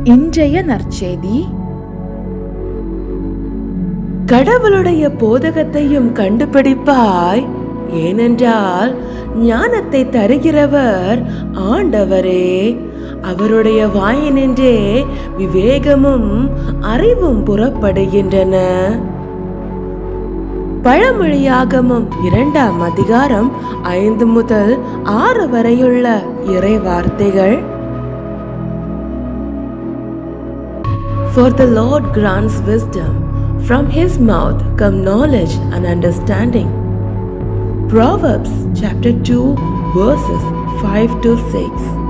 இன்றைய நற்செய்தி. கடவுளுடைய போதகத்தையும் கண்டுபிடிப்பாய், ஏனென்றால் ஞானத்தை தருகிறவர் ஆண்டவரே. அவருடைய வாயினின்றே விவேகமும் அறிவும் புறப்படுகின்றன. பழமொழியாகமம் 2ஆம் அதிகாரம் 5 முதல் 6 வரையுள்ள இறை வார்த்தைகள். For the Lord grants wisdom, from his mouth come knowledge and understanding. Proverbs chapter 2 verses 5 to 6.